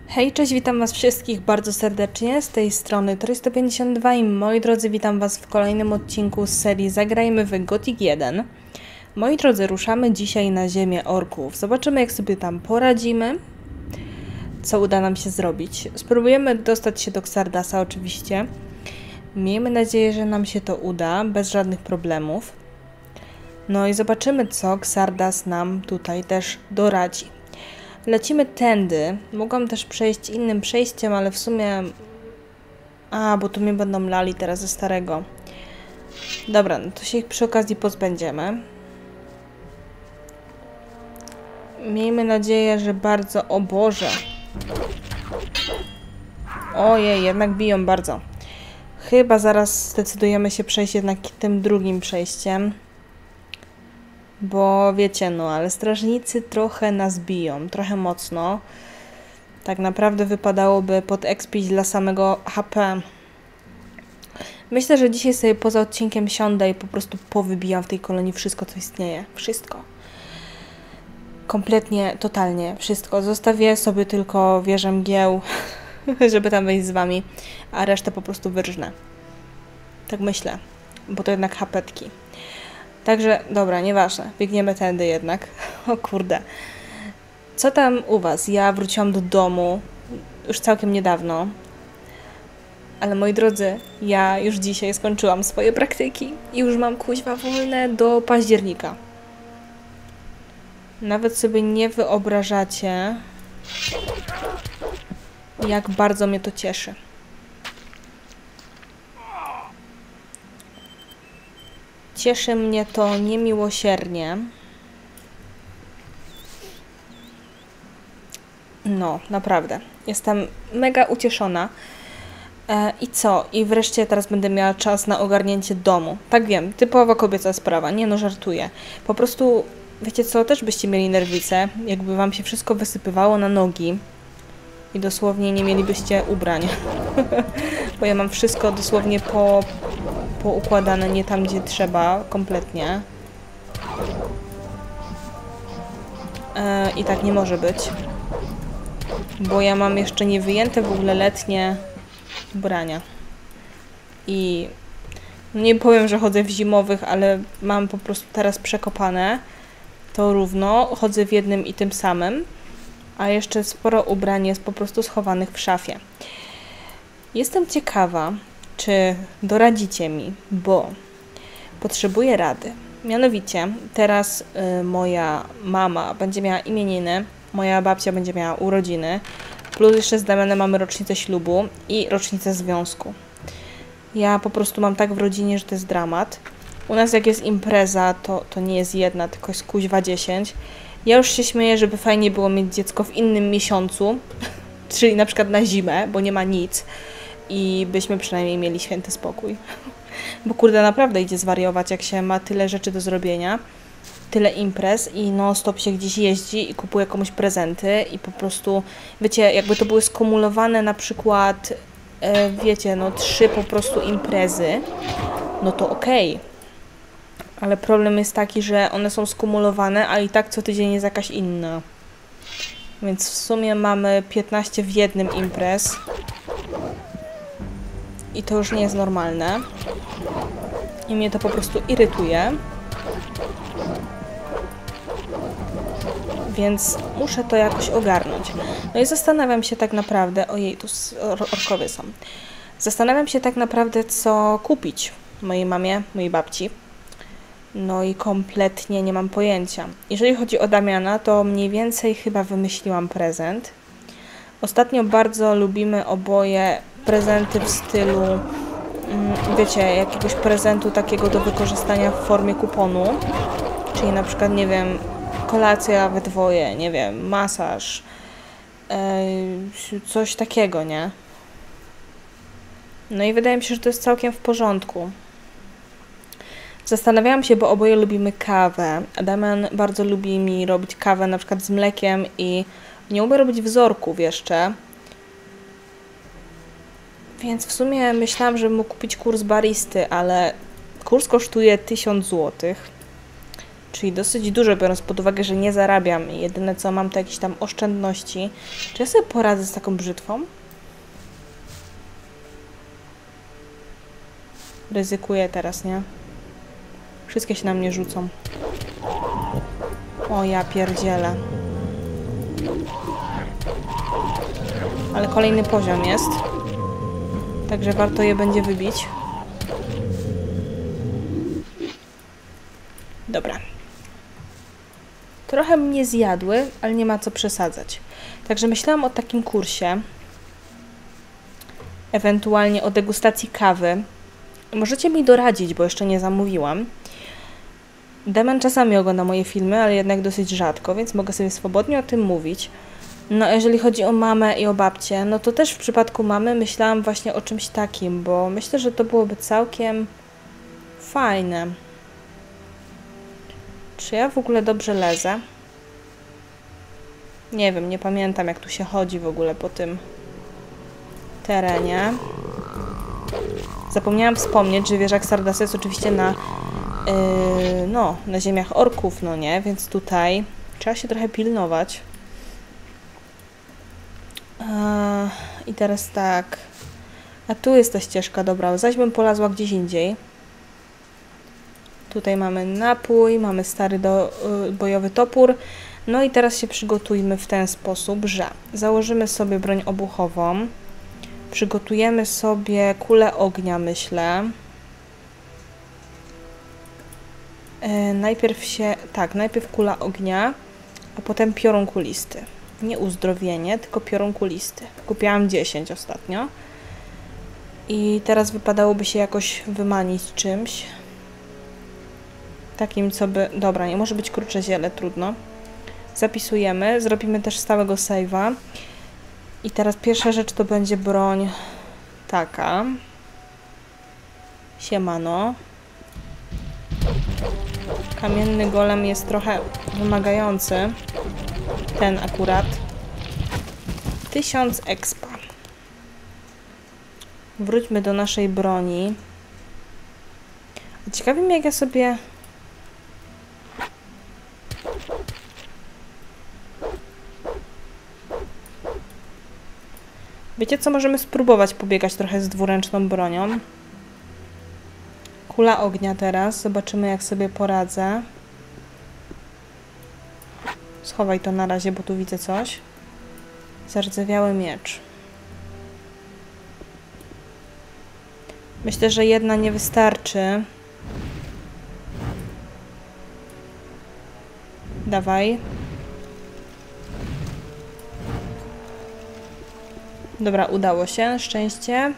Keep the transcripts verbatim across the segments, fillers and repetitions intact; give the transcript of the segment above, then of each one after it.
Hej, cześć, witam was wszystkich bardzo serdecznie, z tej strony trzysta pięćdziesiąt dwa i moi drodzy, witam was w kolejnym odcinku z serii Zagrajmy w Gothic jeden. Moi drodzy, ruszamy dzisiaj na ziemię orków. Zobaczymy, jak sobie tam poradzimy, co uda nam się zrobić. Spróbujemy dostać się do Xardasa oczywiście. Miejmy nadzieję, że nam się to uda, bez żadnych problemów. No i zobaczymy, co Xardas nam tutaj też doradzi. Lecimy tędy. Mogłam też przejść innym przejściem, ale w sumie... A, bo tu mnie będą lali teraz ze starego. Dobra, no to się ich przy okazji pozbędziemy. Miejmy nadzieję, że bardzo... O Boże! Ojej, jednak biją bardzo. Chyba zaraz zdecydujemy się przejść jednak tym drugim przejściem. Bo wiecie, no, ale strażnicy trochę nas biją, trochę mocno. Tak naprawdę wypadałoby podekspić dla samego H P. Myślę, że dzisiaj sobie poza odcinkiem siądę i po prostu powybijam w tej kolonii wszystko, co istnieje. Wszystko. Kompletnie, totalnie wszystko. Zostawię sobie tylko wieżę mgieł, żeby tam wejść z wami, a resztę po prostu wyrżnę. Tak myślę, bo to jednak hapetki. Także, dobra, nieważne. Biegniemy tędy jednak. O kurde. Co tam u was? Ja wróciłam do domu już całkiem niedawno. Ale moi drodzy, ja już dzisiaj skończyłam swoje praktyki i już mam kuźwa wolne do października. Nawet sobie nie wyobrażacie, jak bardzo mnie to cieszy. Cieszy mnie to niemiłosiernie. No, naprawdę. Jestem mega ucieszona. E, I co? I wreszcie teraz będę miała czas na ogarnięcie domu. Tak wiem, typowa kobieca sprawa. Nie no, żartuję. Po prostu, wiecie co? Też byście mieli nerwice, jakby wam się wszystko wysypywało na nogi. I dosłownie nie mielibyście ubrań. Bo ja mam wszystko dosłownie po... poukładane nie tam, gdzie trzeba, kompletnie. E, I tak nie może być. Bo ja mam jeszcze nie wyjęte w ogóle letnie ubrania. I nie powiem, że chodzę w zimowych, ale mam po prostu teraz przekopane to równo. Chodzę w jednym i tym samym. A jeszcze sporo ubrań jest po prostu schowanych w szafie. Jestem ciekawa, czy doradzicie mi, bo potrzebuję rady. Mianowicie, teraz y, moja mama będzie miała imieniny, moja babcia będzie miała urodziny, plus jeszcze z Damianem mamy rocznicę ślubu i rocznicę związku. Ja po prostu mam tak w rodzinie, że to jest dramat. U nas jak jest impreza, to, to nie jest jedna, tylko jest kuźwa dziesięć. Ja już się śmieję, żeby fajnie było mieć dziecko w innym miesiącu, czyli na przykład na zimę, bo nie ma nic. I byśmy przynajmniej mieli święty spokój. Bo kurde, naprawdę idzie zwariować, jak się ma tyle rzeczy do zrobienia, tyle imprez i non stop się gdzieś jeździ i kupuje komuś prezenty i po prostu, wiecie, jakby to były skumulowane na przykład, e, wiecie, no trzy po prostu imprezy, no to okej. Okay. Ale problem jest taki, że one są skumulowane, a i tak co tydzień jest jakaś inna. Więc w sumie mamy piętnaście w jednym imprez. I to już nie jest normalne. I mnie to po prostu irytuje. Więc muszę to jakoś ogarnąć. No i zastanawiam się tak naprawdę... Ojej, tu orkowie są. Zastanawiam się tak naprawdę, co kupić mojej mamie, mojej babci. No i kompletnie nie mam pojęcia. Jeżeli chodzi o Damiana, to mniej więcej chyba wymyśliłam prezent. Ostatnio bardzo lubimy oboje prezenty w stylu, wiecie, jakiegoś prezentu takiego do wykorzystania w formie kuponu. Czyli na przykład, nie wiem, kolacja we dwoje, nie wiem, masaż, yy, coś takiego, nie? No i wydaje mi się, że to jest całkiem w porządku. Zastanawiałam się, bo oboje lubimy kawę. Damian bardzo lubi mi robić kawę na przykład z mlekiem i nie umie robić wzorków jeszcze. Więc w sumie myślałam, żeby mógł kupić kurs baristy, ale kurs kosztuje tysiąc złotych. Czyli dosyć dużo, biorąc pod uwagę, że nie zarabiam i jedyne co mam to jakieś tam oszczędności. Czy ja sobie poradzę z taką brzytwą? Ryzykuję teraz, nie? Wszystkie się na mnie rzucą. O, ja pierdzielę. Ale kolejny poziom jest. Także warto je będzie wybić. Dobra. Trochę mnie zjadły, ale nie ma co przesadzać. Także myślałam o takim kursie. Ewentualnie o degustacji kawy. Możecie mi doradzić, bo jeszcze nie zamówiłam. Damian czasami ogląda moje filmy, ale jednak dosyć rzadko, więc mogę sobie swobodnie o tym mówić. No, jeżeli chodzi o mamę i o babcię, no to też w przypadku mamy myślałam właśnie o czymś takim, bo myślę, że to byłoby całkiem fajne. Czy ja w ogóle dobrze lezę? Nie wiem, nie pamiętam jak tu się chodzi w ogóle po tym terenie. Zapomniałam wspomnieć, że wieża Xardasa jest oczywiście na, yy, no, na ziemiach orków, no nie? Więc tutaj trzeba się trochę pilnować. Yy, I teraz tak. A tu jest ta ścieżka, dobra. Zaś bym polazła gdzieś indziej. Tutaj mamy napój, mamy stary do, yy, bojowy topór. No i teraz się przygotujmy w ten sposób, że założymy sobie broń obuchową. Przygotujemy sobie kulę ognia, myślę. Yy, najpierw się... Tak, najpierw kula ognia, a potem piorun kulisty. Nie uzdrowienie, tylko piorun kulisty. Kupiłam dziesięć ostatnio. I teraz wypadałoby się jakoś wymanić czymś. Takim, co by... Dobra, nie może być krucze ziele, trudno. Zapisujemy. Zrobimy też stałego save'a. I teraz pierwsza rzecz to będzie broń taka. Siemano. Kamienny golem jest trochę wymagający. Ten akurat. Tysiąc expa. Wróćmy do naszej broni. Ciekawi mnie, jak ja sobie... Wiecie co? Możemy spróbować pobiegać trochę z dwuręczną bronią. Kula ognia teraz. Zobaczymy, jak sobie poradzę. Schowaj to na razie, bo tu widzę coś. Zardzewiały miecz. Myślę, że jedna nie wystarczy. Dawaj. Dobra, udało się. Szczęście.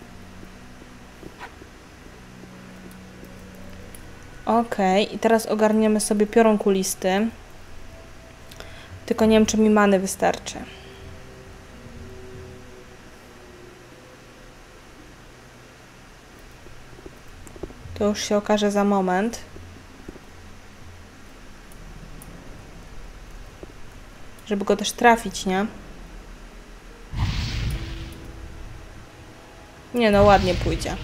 Okej. I teraz ogarniemy sobie piorun kulisty. Tylko nie wiem, czy mi many wystarczy. To już się okaże za moment. Żeby go też trafić, nie? Nie no, ładnie pójdzie.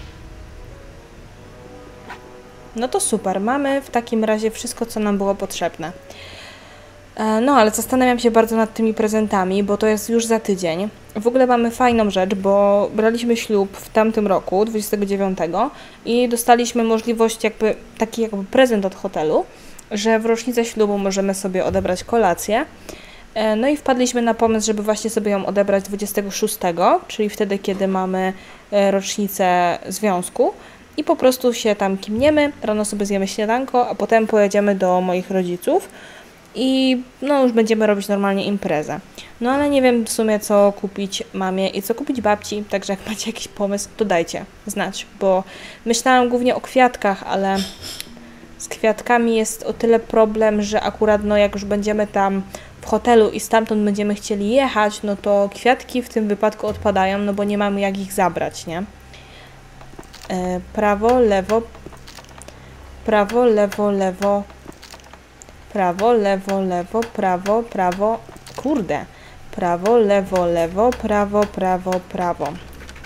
No to super. Mamy w takim razie wszystko, co nam było potrzebne. No, ale zastanawiam się bardzo nad tymi prezentami, bo to jest już za tydzień. W ogóle mamy fajną rzecz, bo braliśmy ślub w tamtym roku, dwudziestego dziewiątego, i dostaliśmy możliwość, jakby taki jakby prezent od hotelu, że w rocznicę ślubu możemy sobie odebrać kolację. No i wpadliśmy na pomysł, żeby właśnie sobie ją odebrać dwudziestego szóstego, czyli wtedy, kiedy mamy rocznicę związku. I po prostu się tam kimniemy, rano sobie zjemy śniadanko, a potem pojedziemy do moich rodziców. I no już będziemy robić normalnie imprezę. No ale nie wiem w sumie, co kupić mamie i co kupić babci, także jak macie jakiś pomysł, to dajcie znać, bo myślałam głównie o kwiatkach, ale z kwiatkami jest o tyle problem, że akurat no jak już będziemy tam w hotelu i stamtąd będziemy chcieli jechać, no to kwiatki w tym wypadku odpadają, no bo nie mamy jak ich zabrać, nie? E, prawo, lewo, prawo, lewo, lewo, prawo, lewo, lewo, prawo, prawo, kurde, prawo, lewo, lewo, prawo, prawo, prawo.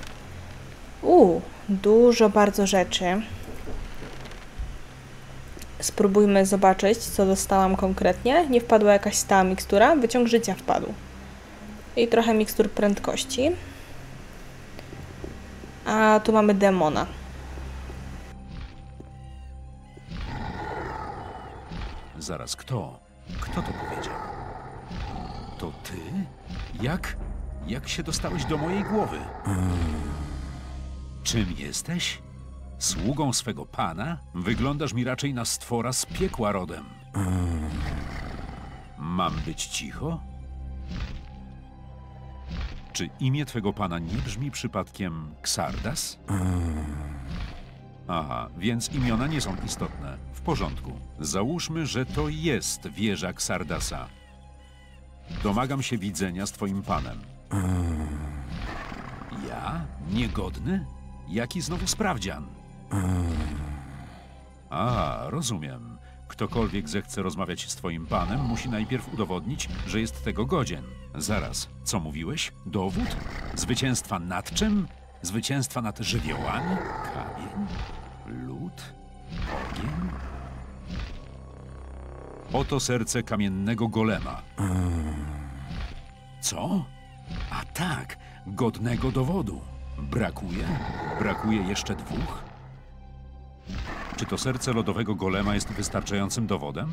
Uuu, dużo bardzo rzeczy. Spróbujmy zobaczyć, co dostałam konkretnie. Nie wpadła jakaś stała mikstura. Wyciąg życia wpadł. I trochę mikstur prędkości. A tu mamy demona. Zaraz, kto? Kto to powiedział? To ty? Jak? Jak się dostałeś do mojej głowy? Czym jesteś? Sługą swego pana? Wyglądasz mi raczej na stwora z piekła rodem. Mam być cicho? Czy imię twego pana nie brzmi przypadkiem Xardas? Aha, więc imiona nie są istotne. W porządku. Załóżmy, że to jest wieża Xardasa. Domagam się widzenia z twoim panem. Ja? Niegodny? Jaki znowu sprawdzian? A, rozumiem. Ktokolwiek zechce rozmawiać z twoim panem, musi najpierw udowodnić, że jest tego godzien. Zaraz, co mówiłeś? Dowód? Zwycięstwa nad czym? Zwycięstwa nad żywiołami? Kamień? Lód? Ogień? Oto serce kamiennego golema. Co? A tak, godnego dowodu. Brakuje? Brakuje jeszcze dwóch? Czy to serce lodowego golema jest wystarczającym dowodem?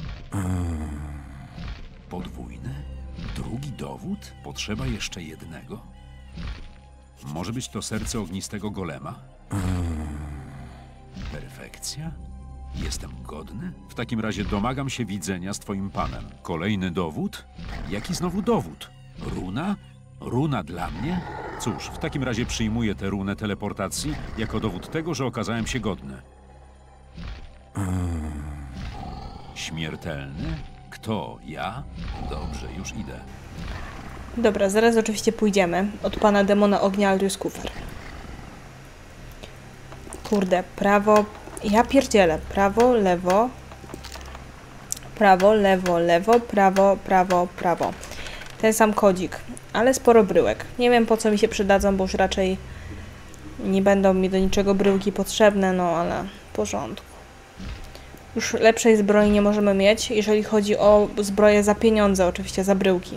Podwójny? Drugi dowód? Potrzeba jeszcze jednego? Może być to serce ognistego golema? Perfekcja? Jestem godny? W takim razie domagam się widzenia z twoim panem. Kolejny dowód? Jaki znowu dowód? Runa? Runa dla mnie? Cóż, w takim razie przyjmuję tę runę teleportacji jako dowód tego, że okazałem się godny. Śmiertelny? Kto? Ja? Dobrze, już idę. Dobra, zaraz oczywiście pójdziemy od pana demona ognia Aldous Cooper. Kurde, prawo... Ja pierdzielę. Prawo, lewo... Prawo, lewo, lewo, prawo, prawo, prawo. Ten sam kodzik, ale sporo bryłek. Nie wiem, po co mi się przydadzą, bo już raczej nie będą mi do niczego bryłki potrzebne, no ale w porządku. Już lepszej zbroi nie możemy mieć, jeżeli chodzi o zbroję za pieniądze, oczywiście za bryłki.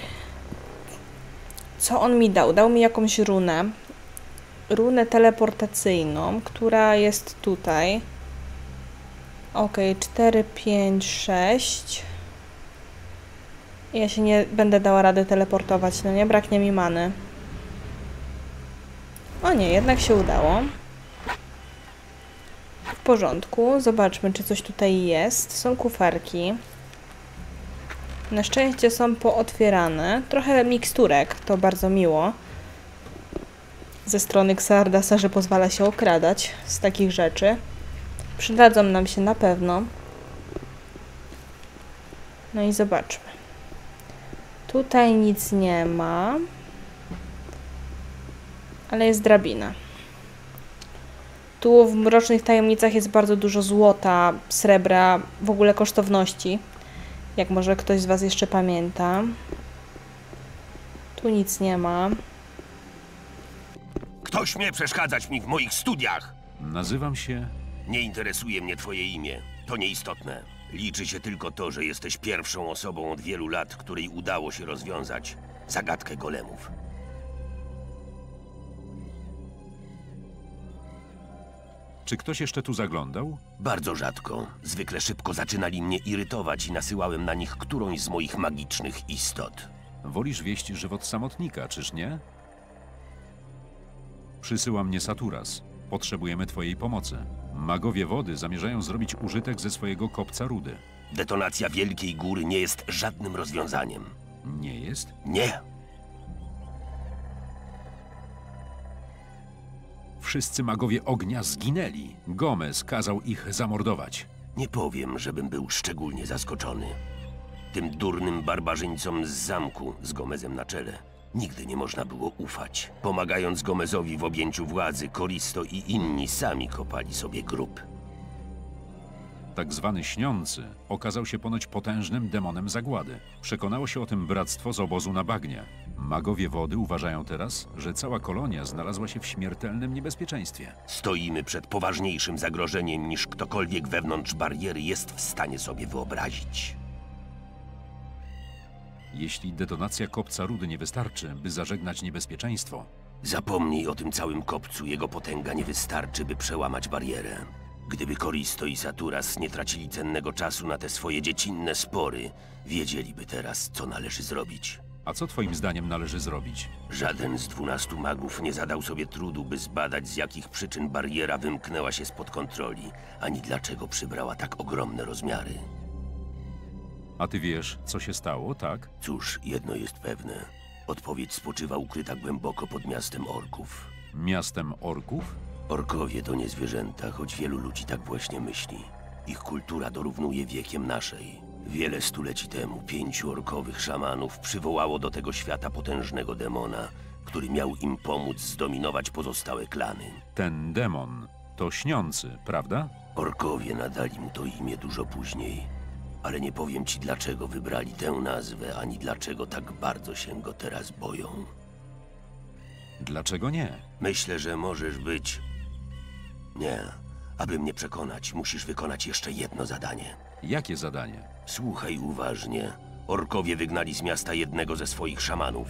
Co on mi dał? Dał mi jakąś runę. Runę teleportacyjną, która jest tutaj. Ok, cztery, pięć, sześć. Ja się nie będę dała rady teleportować, no nie? Braknie mi many. O nie, jednak się udało. W porządku. Zobaczmy, czy coś tutaj jest. Są kuferki. Na szczęście są pootwierane. Trochę miksturek, to bardzo miło. Ze strony Xardasa, że pozwala się okradać z takich rzeczy. Przydadzą nam się na pewno. No i zobaczmy. Tutaj nic nie ma. Ale jest drabina. Tu w Mrocznych Tajemnicach jest bardzo dużo złota, srebra, w ogóle kosztowności. Jak może ktoś z was jeszcze pamięta. Tu nic nie ma. Kto śmie przeszkadzać mi w moich studiach? Nazywam się... Nie interesuje mnie twoje imię. To nieistotne. Liczy się tylko to, że jesteś pierwszą osobą od wielu lat, której udało się rozwiązać zagadkę golemów. Czy ktoś jeszcze tu zaglądał? Bardzo rzadko. Zwykle szybko zaczynali mnie irytować i nasyłałem na nich którąś z moich magicznych istot. Wolisz wieść żywot samotnika, czyż nie? Przysyła mnie Saturas. Potrzebujemy twojej pomocy. Magowie wody zamierzają zrobić użytek ze swojego kopca rudy. Detonacja Wielkiej Góry nie jest żadnym rozwiązaniem. Nie jest? Nie! Wszyscy magowie ognia zginęli. Gomez kazał ich zamordować. Nie powiem, żebym był szczególnie zaskoczony. Tym durnym barbarzyńcom z zamku z Gomezem na czele nigdy nie można było ufać. Pomagając Gomezowi w objęciu władzy, Koristo i inni sami kopali sobie grób. Tak zwany śniący okazał się ponoć potężnym demonem zagłady. Przekonało się o tym bractwo z obozu na bagnie. Magowie wody uważają teraz, że cała kolonia znalazła się w śmiertelnym niebezpieczeństwie. Stoimy przed poważniejszym zagrożeniem niż ktokolwiek wewnątrz bariery jest w stanie sobie wyobrazić. Jeśli detonacja kopca rudy nie wystarczy, by zażegnać niebezpieczeństwo, Zapomnij o tym całym kopcu, jego potęga nie wystarczy, by przełamać barierę. Gdyby Koristo i Saturas nie tracili cennego czasu na te swoje dziecinne spory, wiedzieliby teraz, co należy zrobić. a co twoim zdaniem należy zrobić? Żaden z dwunastu magów nie zadał sobie trudu, by zbadać, z jakich przyczyn bariera wymknęła się spod kontroli, ani dlaczego przybrała tak ogromne rozmiary. A ty wiesz, co się stało, tak? Cóż, jedno jest pewne. Odpowiedź spoczywa ukryta głęboko pod miastem orków. Miastem orków? Orkowie to nie zwierzęta, choć wielu ludzi tak właśnie myśli. Ich kultura dorównuje wiekiem naszej. Wiele stuleci temu pięciu orkowych szamanów przywołało do tego świata potężnego demona, który miał im pomóc zdominować pozostałe klany. Ten demon to śniący, prawda? Orkowie nadali mu to imię dużo później, ale nie powiem ci, dlaczego wybrali tę nazwę, ani dlaczego tak bardzo się go teraz boją. Dlaczego nie? Myślę, że możesz być... Nie. Aby mnie przekonać, musisz wykonać jeszcze jedno zadanie. Jakie zadanie? Słuchaj uważnie. Orkowie wygnali z miasta jednego ze swoich szamanów.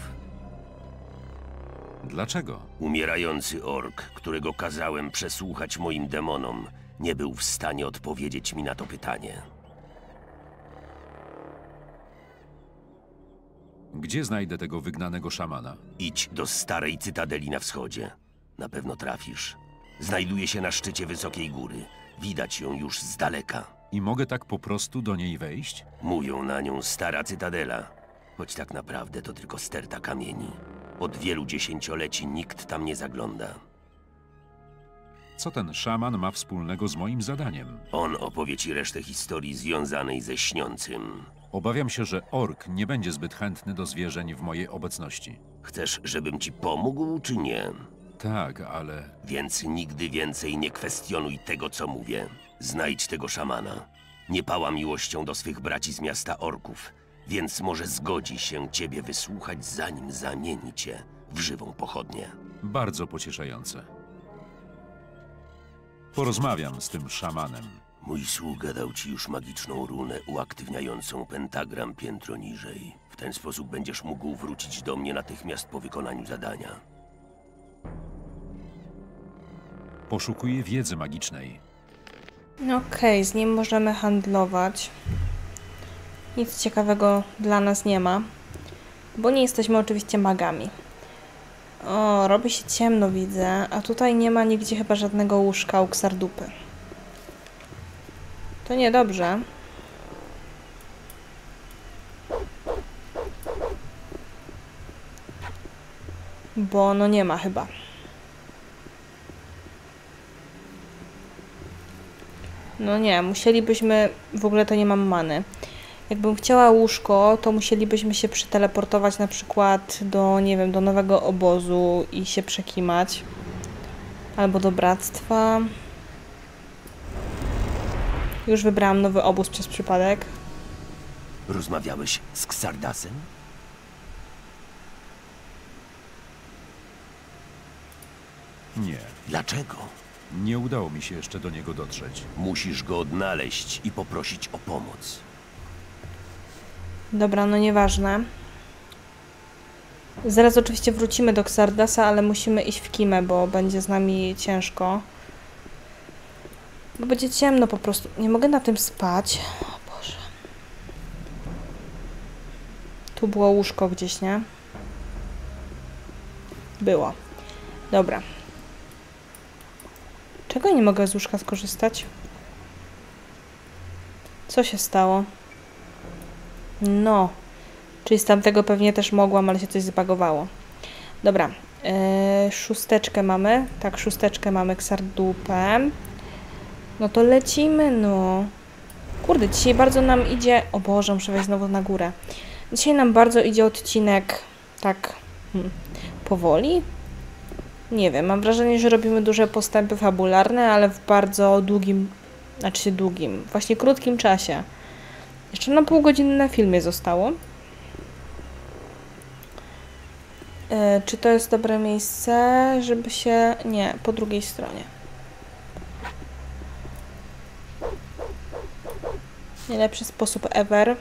Dlaczego? Umierający ork, którego kazałem przesłuchać moim demonom, nie był w stanie odpowiedzieć mi na to pytanie. Gdzie znajdę tego wygnanego szamana? Idź do starej cytadeli na wschodzie. Na pewno trafisz. Znajduje się na szczycie wysokiej góry. Widać ją już z daleka. I mogę tak po prostu do niej wejść? Mówią na nią stara cytadela, choć tak naprawdę to tylko sterta kamieni. Od wielu dziesięcioleci nikt tam nie zagląda. Co ten szaman ma wspólnego z moim zadaniem? On opowie ci resztę historii związanej ze śniącym. Obawiam się, że ork nie będzie zbyt chętny do zwierzeń w mojej obecności. Chcesz, żebym ci pomógł, czy nie? Tak, ale... Więc nigdy więcej nie kwestionuj tego, co mówię. Znajdź tego szamana. Nie pała miłością do swych braci z miasta orków, więc może zgodzi się ciebie wysłuchać, zanim zamieni cię w żywą pochodnię. Bardzo pocieszające. Porozmawiam z tym szamanem. Mój sługa dał ci już magiczną runę uaktywniającą pentagram piętro niżej. W ten sposób będziesz mógł wrócić do mnie natychmiast po wykonaniu zadania. Poszukuję wiedzy magicznej. Okej, z nim możemy handlować. Nic ciekawego dla nas nie ma, bo nie jesteśmy oczywiście magami. O, robi się ciemno, widzę, a tutaj nie ma nigdzie chyba żadnego łóżka u Ksardupy. To niedobrze. Bo no nie ma chyba. No nie, musielibyśmy... W ogóle to nie mam many. Jakbym chciała łóżko, to musielibyśmy się przeteleportować na przykład do, nie wiem, do nowego obozu i się przekimać. Albo do bractwa. Już wybrałam nowy obóz przez przypadek. Rozmawiałeś z Xardasem? Nie, Dlaczego? nie udało mi się jeszcze do niego dotrzeć. Musisz go odnaleźć i poprosić o pomoc. Dobra, no nieważne. Zaraz oczywiście wrócimy do Xardasa, ale musimy iść w Kimę, bo będzie z nami ciężko. Bo będzie ciemno po prostu. Nie mogę na tym spać. O Boże. Tu było łóżko gdzieś, nie? Było. Dobra. Czego nie mogę z łóżka skorzystać? Co się stało? No. Czyli z tamtego pewnie też mogłam, ale się coś zbagowało. Dobra. Yy, szósteczkę mamy. Tak, szósteczkę mamy Ksardupę. No to lecimy, no. Kurde, dzisiaj bardzo nam idzie... O Boże, muszę wejść znowu na górę. Dzisiaj nam bardzo idzie odcinek tak hmm, powoli. Nie wiem, mam wrażenie, że robimy duże postępy fabularne, ale w bardzo długim, znaczy się długim, właśnie krótkim czasie. Jeszcze na pół godziny na filmie zostało. Yy, czy to jest dobre miejsce, żeby się... Nie, po drugiej stronie. Najlepszy sposób ever.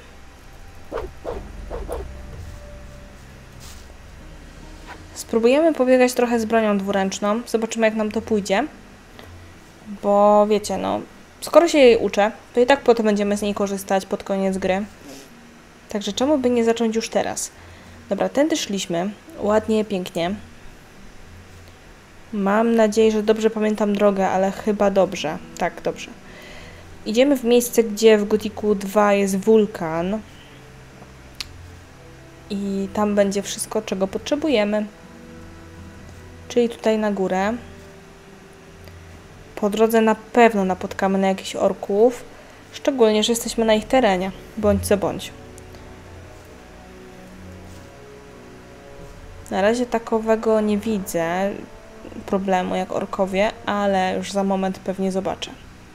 Spróbujemy pobiegać trochę z bronią dwuręczną. Zobaczymy, jak nam to pójdzie. Bo wiecie, no... Skoro się jej uczę, to i tak potem będziemy z niej korzystać pod koniec gry. Także czemu by nie zacząć już teraz? Dobra, tędy szliśmy. Ładnie, pięknie. Mam nadzieję, że dobrze pamiętam drogę, ale chyba dobrze. Tak, dobrze. Idziemy w miejsce, gdzie w Gothicu dwa jest wulkan. I tam będzie wszystko, czego potrzebujemy. Czyli tutaj na górę. Po drodze na pewno napotkamy na jakichś orków. Szczególnie, że jesteśmy na ich terenie. Bądź co bądź. Na razie takowego nie widzę problemu jak orkowie, ale już za moment pewnie zobaczę.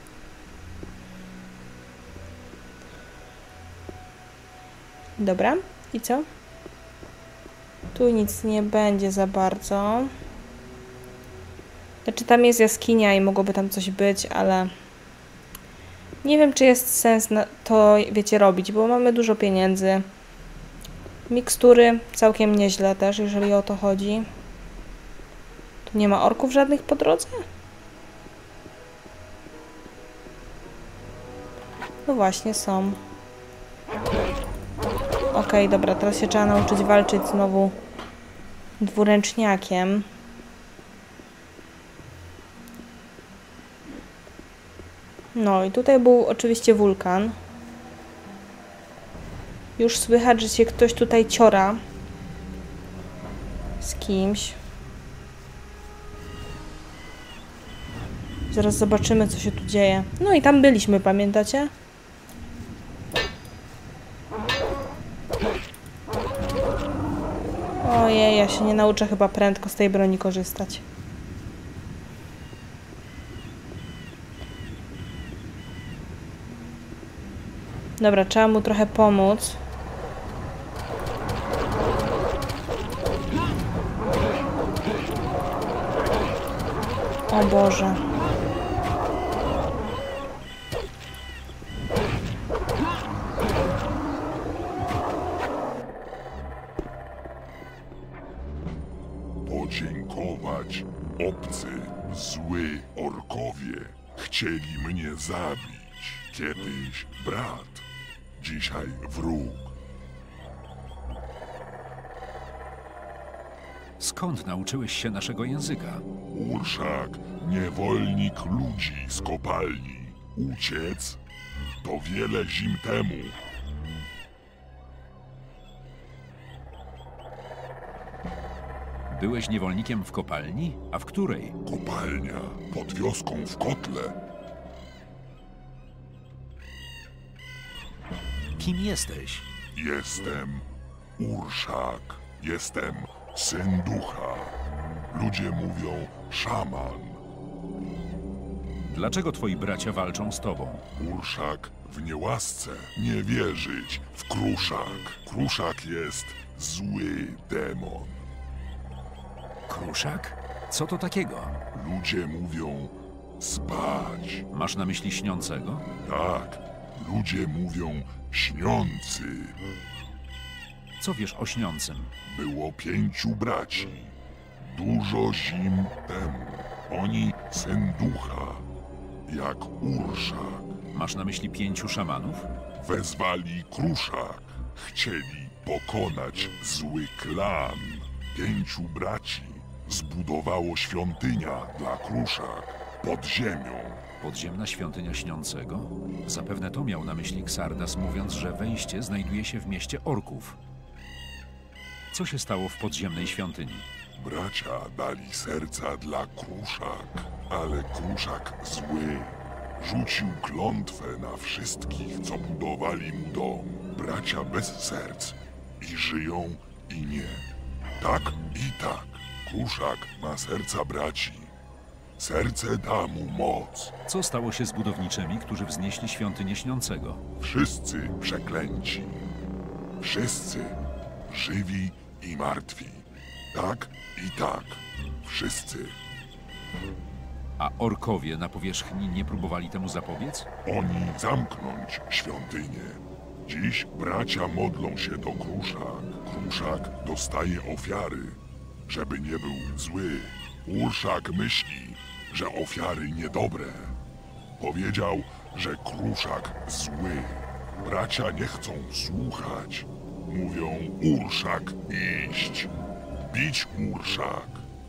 Dobra, i co? Tu nic nie będzie za bardzo. Znaczy tam jest jaskinia i mogłoby tam coś być, ale nie wiem, czy jest sens na to, wiecie, robić, bo mamy dużo pieniędzy. Mikstury całkiem nieźle też, jeżeli o to chodzi. Tu nie ma orków żadnych po drodze? No właśnie, są. Okej, okay, dobra, teraz się trzeba nauczyć walczyć znowu dwuręczniakiem. No i tutaj był oczywiście wulkan. Już słychać, że się ktoś tutaj ciora z kimś. Zaraz zobaczymy, co się tu dzieje. No i tam byliśmy, pamiętacie? Ojej, ja się nie nauczę chyba prędko z tej broni korzystać. Dobra, trzeba mu trochę pomóc. O Boże. Podziękować. Obcy, zły orkowie chcieli mnie zabić. Kiedyś brat, dzisiaj wróg. Skąd nauczyłeś się naszego języka? Urszak, niewolnik ludzi z kopalni. Uciec to wiele zim temu. Byłeś niewolnikiem w kopalni? A w której? Kopalnia pod wioską w kotle. Kim jesteś? Jestem Urszak. Jestem syn ducha. Ludzie mówią szaman. Dlaczego twoi bracia walczą z tobą? Urszak w niełasce nie wierzyć w Kruszak. Kruszak jest zły demon. Kruszak? Co to takiego? Ludzie mówią spać. Masz na myśli śniącego? Tak, ludzie mówią śniący. Co wiesz o śniącym? Było pięciu braci. Dużo zim temu. Oni syn ducha, jak Urszak. Masz na myśli pięciu szamanów? Wezwali Kruszak. Chcieli pokonać zły klan. Pięciu braci zbudowało świątynia dla Kruszak pod ziemią. Podziemna świątynia śniącego? Zapewne to miał na myśli Xardas, mówiąc, że wejście znajduje się w mieście orków. Co się stało w podziemnej świątyni? Bracia dali serca dla Kruszak, ale Kruszak zły. Rzucił klątwę na wszystkich, co budowali mu dom. Bracia bez serc i żyją, i nie. Tak i tak. Kruszak ma serca braci. Serce da mu moc. Co stało się z budowniczymi, którzy wznieśli świątynię śniącego? Wszyscy przeklęci. Wszyscy żywi i martwi. Tak i tak. Wszyscy. A orkowie na powierzchni nie próbowali temu zapobiec? Oni zamknąć świątynię. Dziś bracia modlą się do Kruszak. Kruszak dostaje ofiary, żeby nie był zły. Urszak myśli, że ofiary niedobre. Powiedział, że Kruszak zły. Bracia nie chcą słuchać. Mówią Urszak iść. Bić Urszak.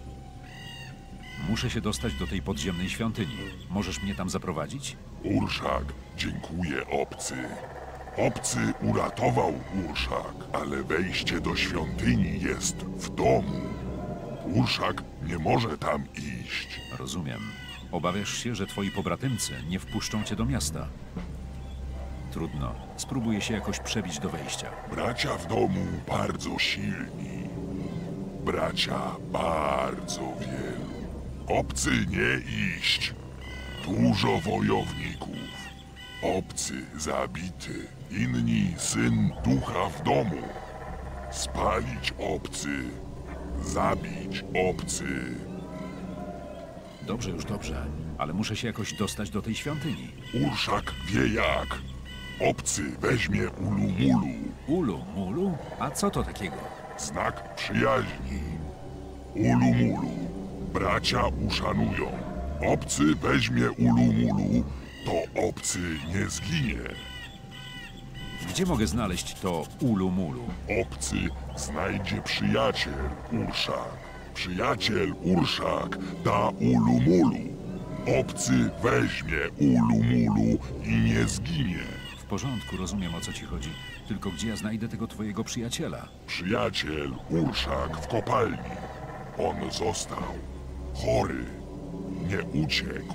Muszę się dostać do tej podziemnej świątyni. Możesz mnie tam zaprowadzić? Urszak dziękuję obcy. Obcy uratował Urszak, ale wejście do świątyni jest w domu. Urszak nie może tam iść. Rozumiem. Obawiasz się, że twoi pobratymcy nie wpuszczą cię do miasta. Trudno. Spróbuję się jakoś przebić do wejścia. Bracia w domu bardzo silni. Bracia bardzo wielu. Obcy nie iść. Dużo wojowników. Obcy zabity. Inni syn ducha w domu. Spalić obcy. Zabić obcy. Dobrze, już dobrze. Ale muszę się jakoś dostać do tej świątyni. Urszak wie jak. Obcy weźmie Ulumulu. Ulu, mulu? A co to takiego? Znak przyjaźni. Ulumulu. Bracia uszanują. Obcy weźmie Ulumulu, to obcy nie zginie. Gdzie mogę znaleźć to ulu, mulu? Obcy znajdzie przyjaciel Urszak. Przyjaciel Urszak da Ulumulu. Obcy weźmie Ulumulu i nie zginie. W porządku, rozumiem, o co ci chodzi. Tylko gdzie ja znajdę tego twojego przyjaciela? Przyjaciel Urszak w kopalni. On został chory. Nie uciekł.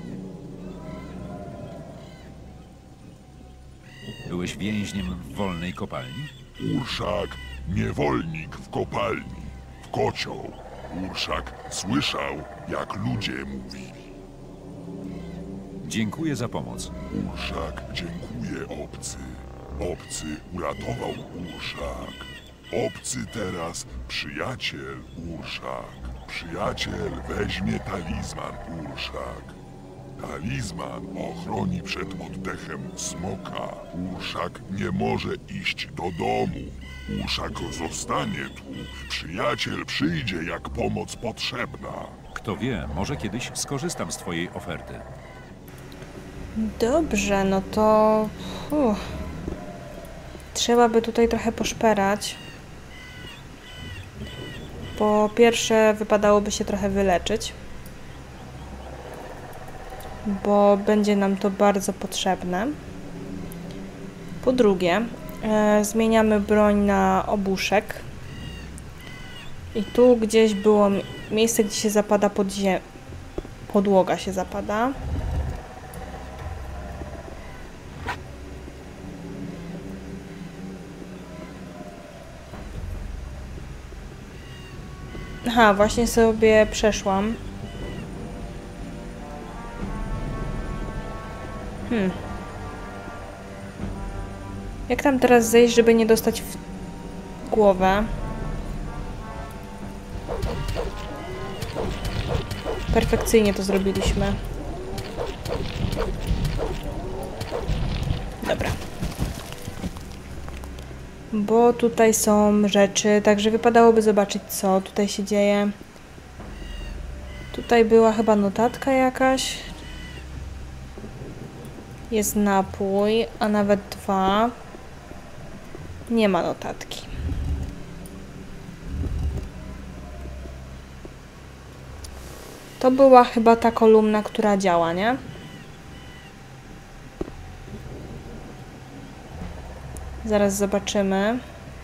Byłeś więźniem w wolnej kopalni? Urszak niewolnik w kopalni. W kocioł. Urszak słyszał, jak ludzie mówili. Dziękuję za pomoc. Urszak dziękuję obcy. Obcy uratował Urszak. Obcy teraz przyjaciel Urszak. Przyjaciel weźmie talizman Urszak. Talizman ochroni przed oddechem smoka. Urszak nie może iść do domu. Urszak zostanie tu. Przyjaciel przyjdzie, jak pomoc potrzebna. Kto wie, może kiedyś skorzystam z twojej oferty. Dobrze, no to... Uff. Trzeba by tutaj trochę poszperać. Po pierwsze, wypadałoby się trochę wyleczyć. Bo będzie nam to bardzo potrzebne. Po drugie, e, zmieniamy broń na obuszek. I tu gdzieś było miejsce, gdzie się zapada podzie... podłoga się zapada. Aha, właśnie sobie przeszłam. Hmm. Jak tam teraz zejść, żeby nie dostać w głowę? Perfekcyjnie to zrobiliśmy. Dobra. Bo tutaj są rzeczy, także wypadałoby zobaczyć, co tutaj się dzieje. Tutaj była chyba notatka jakaś. Jest napój, a nawet dwa. Nie ma notatki. To była chyba ta kolumna, która działa, nie? Zaraz zobaczymy.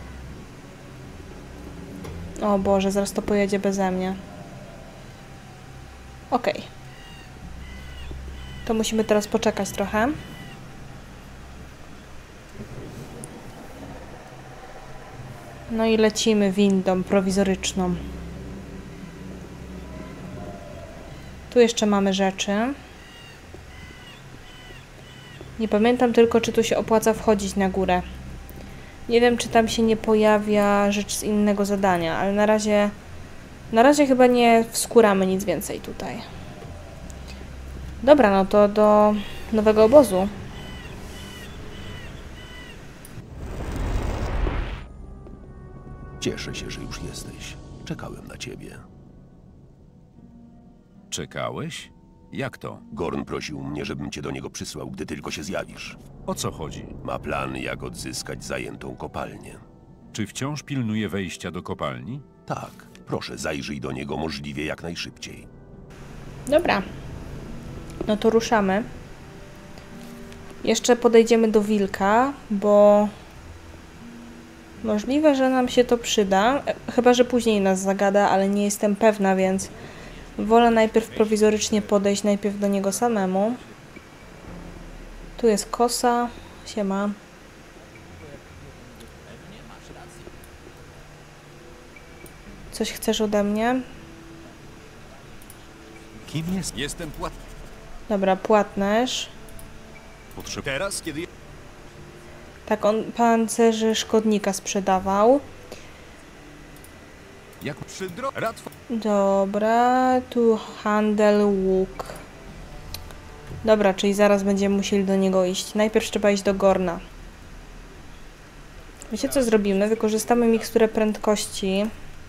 O Boże, zaraz to pojedzie beze mnie. Okej. Okay. To musimy teraz poczekać trochę. No i lecimy windą prowizoryczną. Tu jeszcze mamy rzeczy. Nie pamiętam tylko, czy tu się opłaca wchodzić na górę. Nie wiem, czy tam się nie pojawia rzecz z innego zadania, ale na razie Na razie chyba nie wskóramy nic więcej tutaj. Dobra, no to do nowego obozu. Cieszę się, że już jesteś. Czekałem na ciebie. Czekałeś? Jak to? Gorn prosił mnie, żebym cię do niego przysłał, gdy tylko się zjawisz. O co chodzi? Ma plan, jak odzyskać zajętą kopalnię. Czy wciąż pilnuje wejścia do kopalni? Tak, proszę, zajrzyj do niego możliwie jak najszybciej. Dobra. No to ruszamy. Jeszcze podejdziemy do wilka, bo możliwe, że nam się to przyda. Chyba że później nas zagada, ale nie jestem pewna, więc wolę najpierw prowizorycznie podejść najpierw do niego samemu. Tu jest kosa. Siema. Coś chcesz ode mnie? Kim jest? Jestem płat... Dobra, płatnerz. Potrzebuję. Teraz, kiedy... Tak, on pancerzy szkodnika sprzedawał. Jak? Przy dro... Rad... Dobra, tu handel, łuk. Dobra, czyli zaraz będziemy musieli do niego iść. Najpierw trzeba iść do Gorna. Wiecie co zrobimy? Wykorzystamy miksturę prędkości.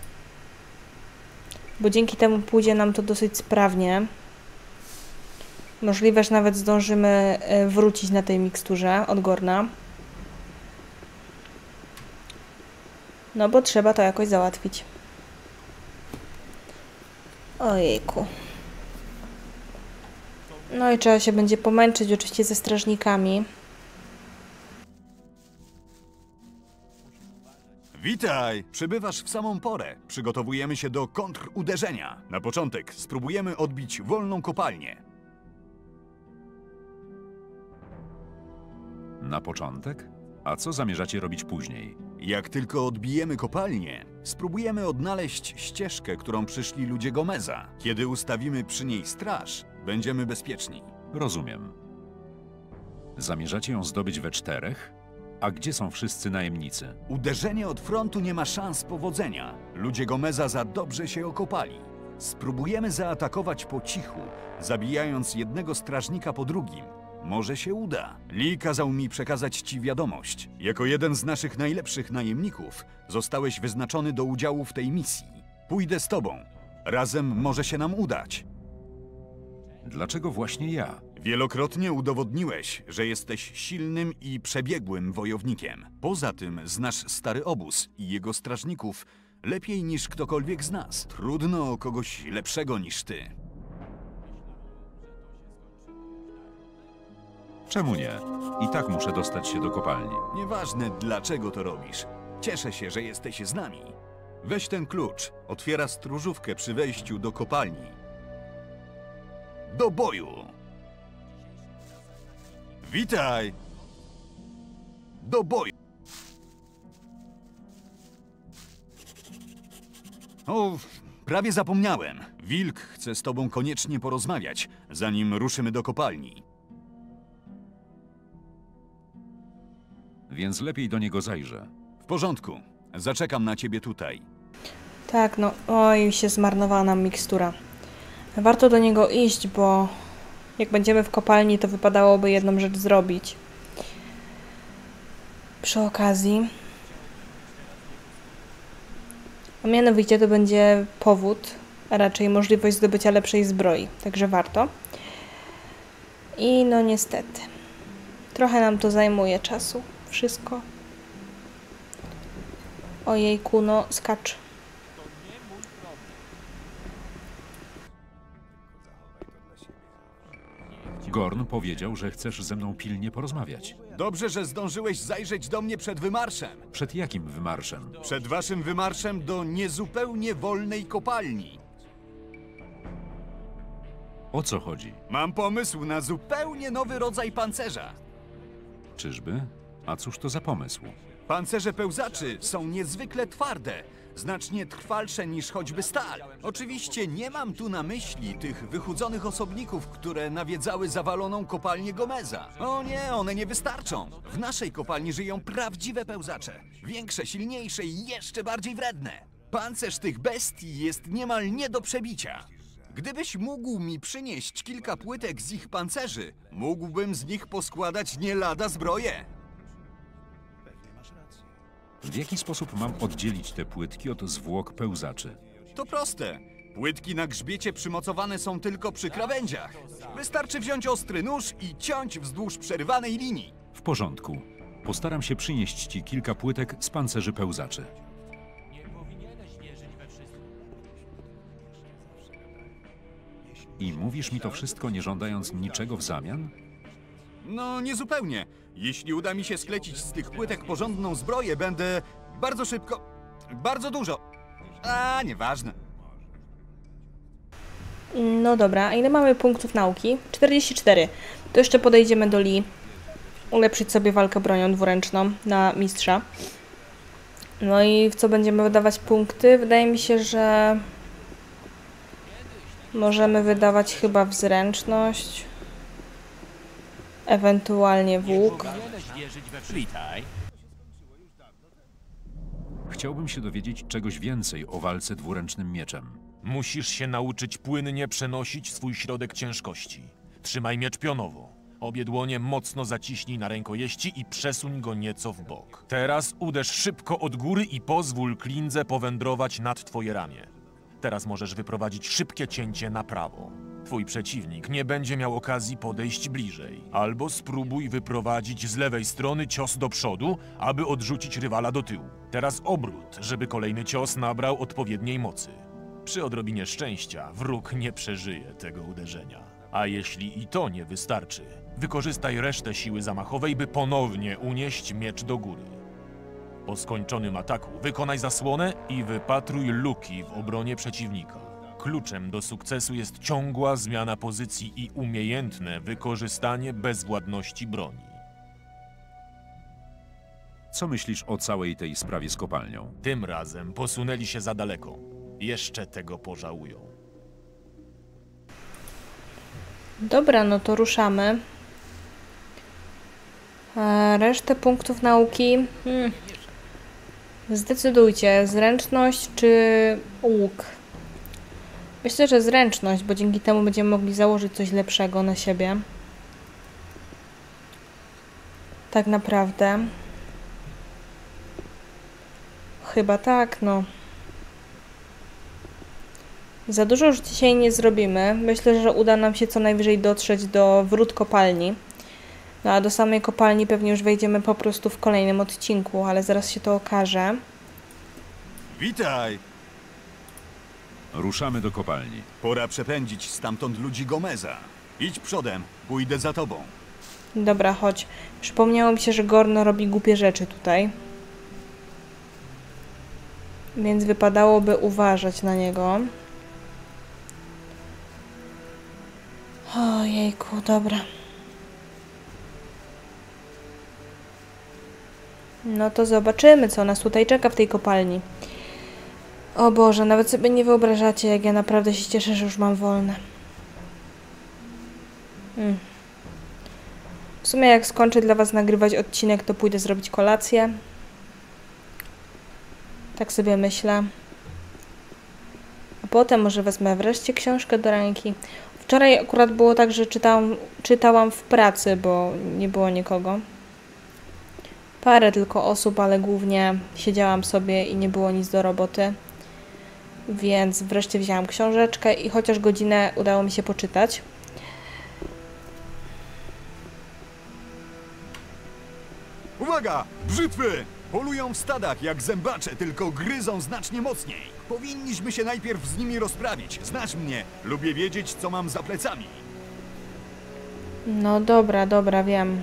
Bo dzięki temu pójdzie nam to dosyć sprawnie. Możliwe, że nawet zdążymy wrócić na tej miksturze od Gorna. No bo trzeba to jakoś załatwić. Ojejku. No i trzeba się będzie pomęczyć oczywiście ze strażnikami. Witaj! Przybywasz w samą porę. Przygotowujemy się do kontruderzenia. Na początek spróbujemy odbić wolną kopalnię. Na początek? A co zamierzacie robić później? Jak tylko odbijemy kopalnię, spróbujemy odnaleźć ścieżkę, którą przyszli ludzie Gomeza. Kiedy ustawimy przy niej straż, będziemy bezpieczni. Rozumiem. Zamierzacie ją zdobyć we czterech? A gdzie są wszyscy najemnicy? Uderzenie od frontu nie ma szans powodzenia. Ludzie Gomeza za dobrze się okopali. Spróbujemy zaatakować po cichu, zabijając jednego strażnika po drugim. Może się uda. Lee kazał mi przekazać ci wiadomość. Jako jeden z naszych najlepszych najemników zostałeś wyznaczony do udziału w tej misji. Pójdę z tobą. Razem może się nam udać. Dlaczego właśnie ja? Wielokrotnie udowodniłeś, że jesteś silnym i przebiegłym wojownikiem. Poza tym znasz stary obóz i jego strażników lepiej niż ktokolwiek z nas. Trudno o kogoś lepszego niż ty. Czemu nie? I tak muszę dostać się do kopalni. Nieważne dlaczego to robisz. Cieszę się, że jesteś z nami. Weź ten klucz. Otwiera stróżówkę przy wejściu do kopalni. Do boju! Witaj! Do boju! O, prawie zapomniałem. Wilk chce z tobą koniecznie porozmawiać, zanim ruszymy do kopalni. Więc lepiej do niego zajrzę. W porządku. Zaczekam na ciebie tutaj. Tak, no, oj, się zmarnowała nam mikstura. Warto do niego iść, bo jak będziemy w kopalni, to wypadałoby jedną rzecz zrobić. Przy okazji. A mianowicie to będzie powód, a raczej możliwość zdobycia lepszej zbroi. Także warto. I no niestety. Trochę nam to zajmuje czasu. Wszystko. Ojejku, no skacz. Gorn powiedział, że chcesz ze mną pilnie porozmawiać. Dobrze, że zdążyłeś zajrzeć do mnie przed wymarszem. Przed jakim wymarszem? Przed waszym wymarszem do niezupełnie wolnej kopalni. O co chodzi? Mam pomysł na zupełnie nowy rodzaj pancerza. Czyżby? A cóż to za pomysł? Pancerze pełzaczy są niezwykle twarde, znacznie trwalsze niż choćby stal. Oczywiście nie mam tu na myśli tych wychudzonych osobników, które nawiedzały zawaloną kopalnię Gomeza. O nie, one nie wystarczą. W naszej kopalni żyją prawdziwe pełzacze. Większe, silniejsze i jeszcze bardziej wredne. Pancerz tych bestii jest niemal nie do przebicia. Gdybyś mógł mi przynieść kilka płytek z ich pancerzy, mógłbym z nich poskładać nie lada zbroję. W jaki sposób mam oddzielić te płytki od zwłok pełzaczy? To proste. Płytki na grzbiecie przymocowane są tylko przy krawędziach. Wystarczy wziąć ostry nóż i ciąć wzdłuż przerywanej linii. W porządku. Postaram się przynieść ci kilka płytek z pancerzy pełzaczy. I mówisz mi to wszystko, nie żądając niczego w zamian? No, niezupełnie. Jeśli uda mi się sklecić z tych płytek porządną zbroję, będę bardzo szybko... bardzo dużo. A, nieważne. No dobra, a ile mamy punktów nauki? czterdzieści cztery. To jeszcze podejdziemy do Li. Ulepszyć sobie walkę bronią dwuręczną na mistrza. No i w co będziemy wydawać punkty? Wydaje mi się, że możemy wydawać chyba w zręczność. Ewentualnie w łuk. Chciałbym się dowiedzieć czegoś więcej o walce dwuręcznym mieczem. Musisz się nauczyć płynnie przenosić swój środek ciężkości. Trzymaj miecz pionowo. Obie dłonie mocno zaciśnij na rękojeści i przesuń go nieco w bok. Teraz uderz szybko od góry i pozwól klindze powędrować nad twoje ramię. Teraz możesz wyprowadzić szybkie cięcie na prawo. Twój przeciwnik nie będzie miał okazji podejść bliżej. Albo spróbuj wyprowadzić z lewej strony cios do przodu, aby odrzucić rywala do tyłu. Teraz obrót, żeby kolejny cios nabrał odpowiedniej mocy. Przy odrobinie szczęścia wróg nie przeżyje tego uderzenia. A jeśli i to nie wystarczy, wykorzystaj resztę siły zamachowej, by ponownie unieść miecz do góry. Po skończonym ataku wykonaj zasłonę i wypatruj luki w obronie przeciwnika. Kluczem do sukcesu jest ciągła zmiana pozycji i umiejętne wykorzystanie bezwładności broni. Co myślisz o całej tej sprawie z kopalnią? Tym razem posunęli się za daleko. Jeszcze tego pożałują. Dobra, no to ruszamy. E, resztę punktów nauki... Hmm. Zdecydujcie, zręczność czy łuk? Myślę, że zręczność, bo dzięki temu będziemy mogli założyć coś lepszego na siebie. Tak naprawdę. Chyba tak, no. Za dużo już dzisiaj nie zrobimy. Myślę, że uda nam się co najwyżej dotrzeć do wrót kopalni. No a do samej kopalni pewnie już wejdziemy po prostu w kolejnym odcinku, ale zaraz się to okaże. Witaj! Ruszamy do kopalni. Pora przepędzić stamtąd ludzi Gomeza. Idź przodem, pójdę za tobą. Dobra, chodź. Przypomniało mi się, że Gorno robi głupie rzeczy tutaj. Więc wypadałoby uważać na niego. Ojejku, dobra. No to zobaczymy, co nas tutaj czeka w tej kopalni. O Boże, nawet sobie nie wyobrażacie, jak ja naprawdę się cieszę, że już mam wolne. Hmm. W sumie jak skończę dla was nagrywać odcinek, to pójdę zrobić kolację. Tak sobie myślę. A potem może wezmę wreszcie książkę do ręki. Wczoraj akurat było tak, że czytałam, czytałam w pracy, bo nie było nikogo. Parę tylko osób, ale głównie siedziałam sobie i nie było nic do roboty. Więc wreszcie wzięłam książeczkę i chociaż godzinę udało mi się poczytać. Uwaga! Brzytwy! Polują w stadach jak zębacze, tylko gryzą znacznie mocniej. Powinniśmy się najpierw z nimi rozprawić. Znasz mnie. Lubię wiedzieć, co mam za plecami. No dobra, dobra, wiem.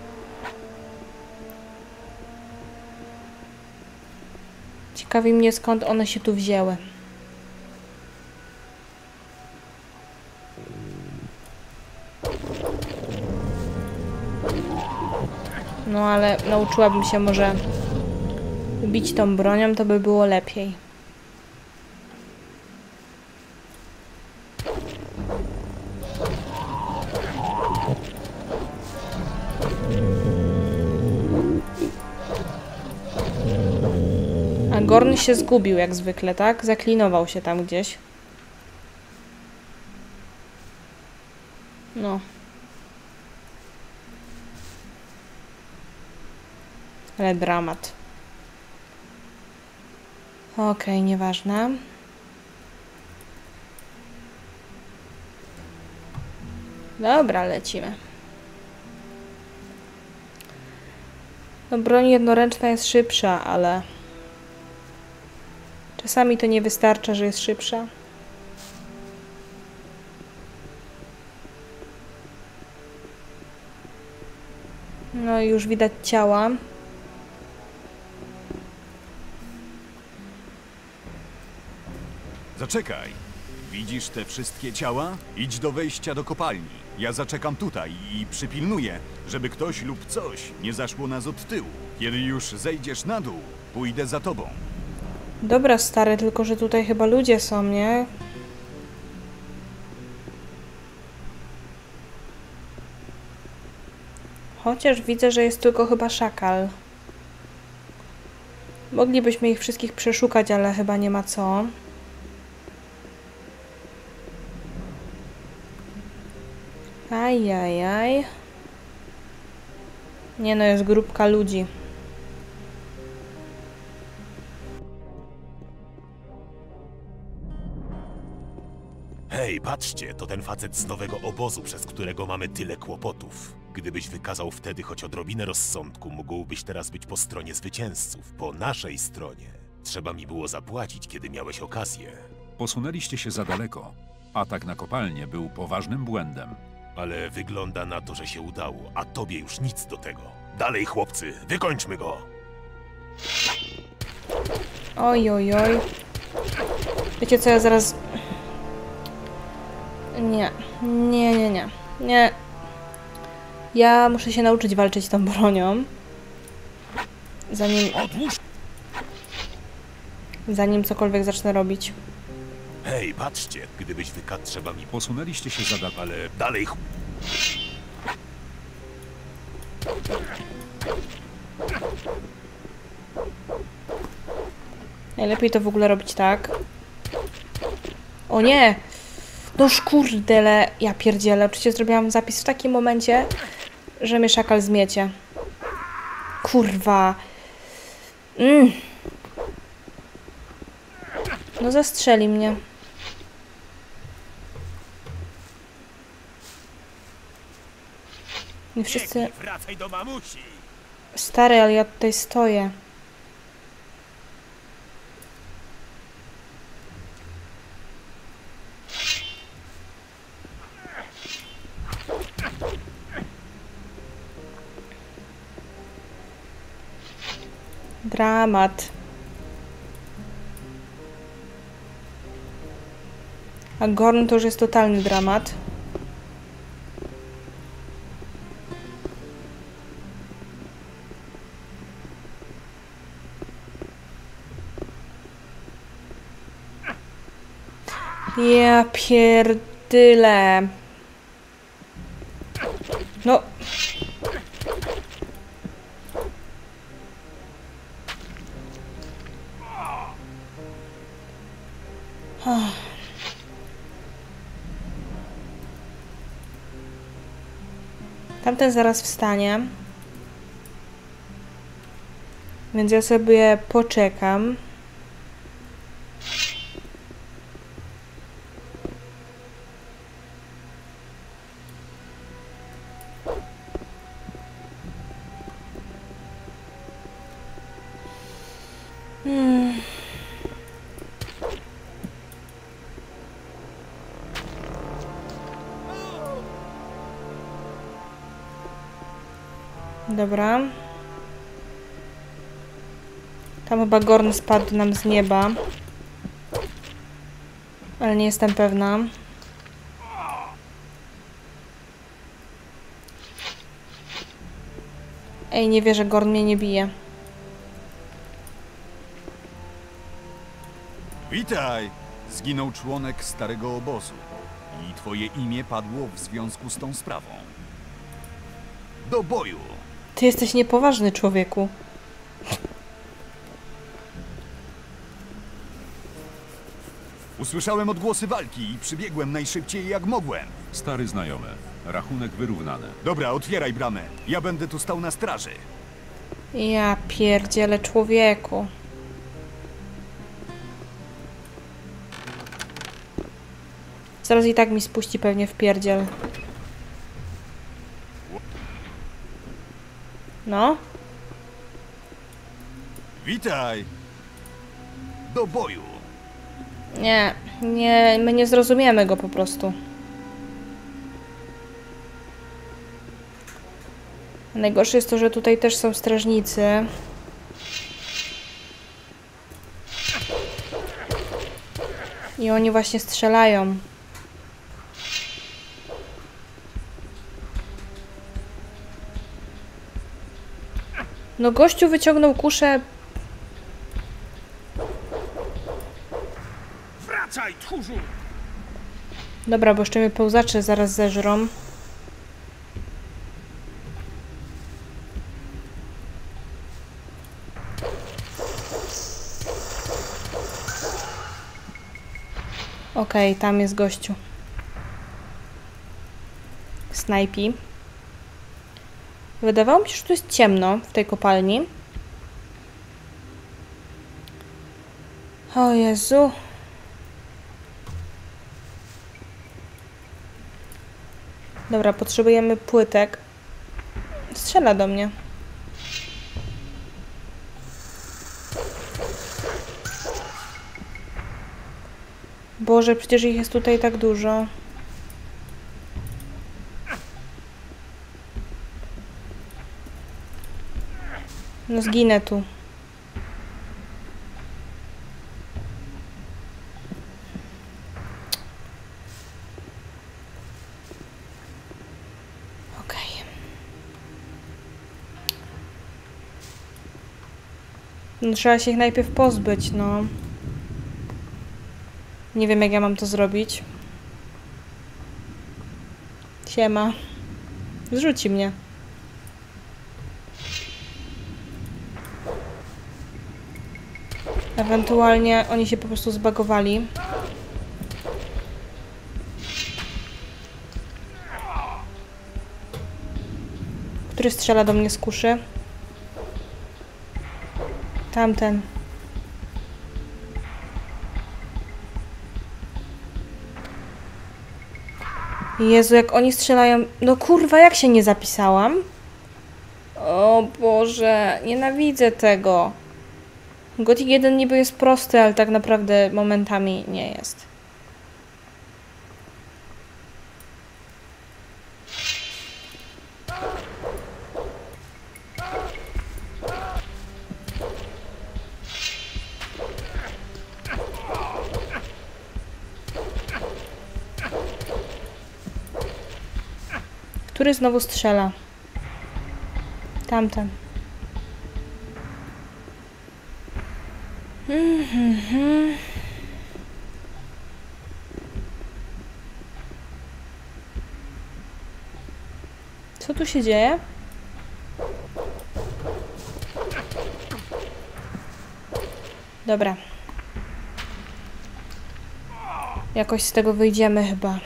Ciekawi mnie, skąd one się tu wzięły. No ale nauczyłabym się może bić tą bronią, to by było lepiej. A Gorn się zgubił jak zwykle, tak? Zaklinował się tam gdzieś. No. Ale dramat. Okej, okay, nieważne. Dobra, lecimy. No, broń jednoręczna jest szybsza, ale... Czasami to nie wystarcza, że jest szybsza. No i już widać ciała. Zaczekaj. Widzisz te wszystkie ciała? Idź do wejścia do kopalni. Ja zaczekam tutaj i przypilnuję, żeby ktoś lub coś nie zaszło nas od tyłu. Kiedy już zejdziesz na dół, pójdę za tobą. Dobra, stary, tylko że tutaj chyba ludzie są, nie? Chociaż widzę, że jest tylko chyba szakal. Moglibyśmy ich wszystkich przeszukać, ale chyba nie ma co. Ajajaj. Nie no, jest grupka ludzi. Hej, patrzcie, to ten facet z nowego obozu, przez którego mamy tyle kłopotów. Gdybyś wykazał wtedy choć odrobinę rozsądku, mógłbyś teraz być po stronie zwycięzców, po naszej stronie. Trzeba mi było zapłacić, kiedy miałeś okazję. Posunęliście się za daleko. Atak na kopalnię był poważnym błędem. Ale wygląda na to, że się udało, a tobie już nic do tego. Dalej, chłopcy, wykończmy go! Oj, oj, oj. Wiecie co, ja zaraz... Nie, nie, nie, nie, nie. Ja muszę się nauczyć walczyć tą bronią. Zanim... Zanim cokolwiek zacznę robić. Hej, patrzcie, gdybyś wykazał, trzeba mi... Posunęliście się za daleko. Ale dalej... Najlepiej to w ogóle robić tak. O nie! No szkurdele, ja pierdzielę. Przecież zrobiłam zapis w takim momencie, że mnie szakal zmiecie. Kurwa. Mm. No zastrzeli mnie. Nie wszyscy... Wracaj do mamusi! Stary, ale ja tutaj stoję. Dramat. A Gorn to już jest totalny dramat. Ja pierdyle. No. Tamten zaraz wstanie. Więc ja sobie poczekam. Hmm. Dobra. Tam chyba Gorn spadł nam z nieba. Ale nie jestem pewna. Ej, nie wierzę, Gorn mnie nie bije. Witaj! Zginął członek starego obozu. I twoje imię padło w związku z tą sprawą. Do boju! Ty jesteś niepoważny, człowieku. Usłyszałem odgłosy walki i przybiegłem najszybciej jak mogłem. Stary znajomy. Rachunek wyrównany. Dobra, otwieraj bramę. Ja będę tu stał na straży. Ja pierdzielę, człowieku. Zaraz i tak mi spuści pewnie w pierdziel. No? Witaj! Do boju! Nie, nie, my nie zrozumiemy go po prostu. Najgorsze jest to, że tutaj też są strażnicy. I oni właśnie strzelają. No gościu wyciągnął kuszę. Wracaj, tchórzu! Dobra, bo jeszcze mnie pełzacze zaraz zeżrą. Okej, okay, tam jest gościu. Snajpi. Wydawało mi się, że tu jest ciemno w tej kopalni. O Jezu. Dobra, potrzebujemy płytek. Strzela do mnie. Boże, przecież ich jest tutaj tak dużo. No zginę tu. Okej. No trzeba się ich najpierw pozbyć, no. Nie wiem, jak ja mam to zrobić. Siema. Zrzuci mnie. Ewentualnie oni się po prostu zbagowali. Który strzela do mnie z kuszy? Tamten. Jezu, jak oni strzelają... No kurwa, jak się nie zapisałam? O Boże, nienawidzę tego. Gothic jeden niby jest prosty, ale tak naprawdę momentami nie jest. Który znowu strzela? Tamten. Mm-hmm. Co tu się dzieje? Dobra. Jakoś z tego wyjdziemy chyba.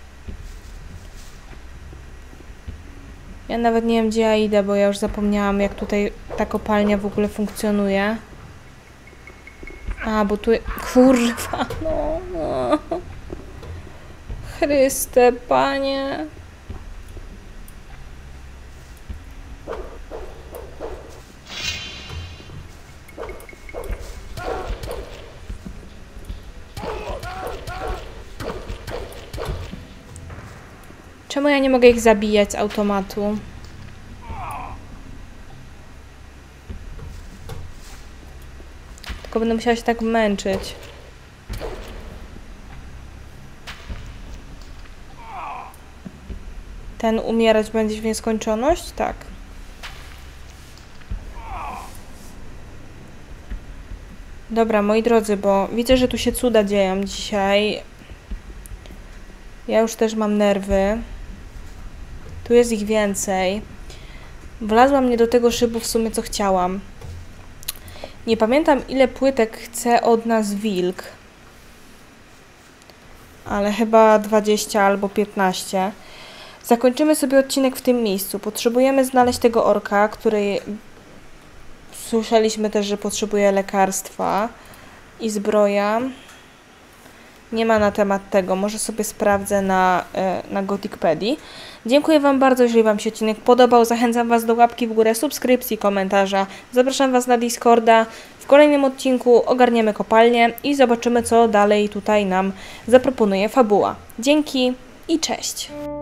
Ja nawet nie wiem, gdzie ja idę, bo ja już zapomniałam, jak tutaj ta kopalnia w ogóle funkcjonuje. A, bo tu... Kurwa, no, no. Chryste, Panie. Czemu ja nie mogę ich zabijać z automatu? Tylko będę musiała się tak męczyć. Ten umierać będzie w nieskończoność? Tak. Dobra, moi drodzy, bo widzę, że tu się cuda dzieją dzisiaj. Ja już też mam nerwy. Tu jest ich więcej. Wlazłam nie do tego szybu w sumie, co chciałam. Nie pamiętam, ile płytek chce od nas wilk. ale chyba dwadzieścia albo piętnaście. Zakończymy sobie odcinek w tym miejscu. Potrzebujemy znaleźć tego orka, który... Słyszeliśmy też, że potrzebuje lekarstwa i zbroja. Nie ma na temat tego. Może sobie sprawdzę na, na Gothicpedii. Dziękuję Wam bardzo, jeżeli Wam się odcinek podobał. Zachęcam Was do łapki w górę, subskrypcji, komentarza. Zapraszam Was na Discorda. W kolejnym odcinku ogarniemy kopalnię i zobaczymy, co dalej tutaj nam zaproponuje fabuła. Dzięki i cześć!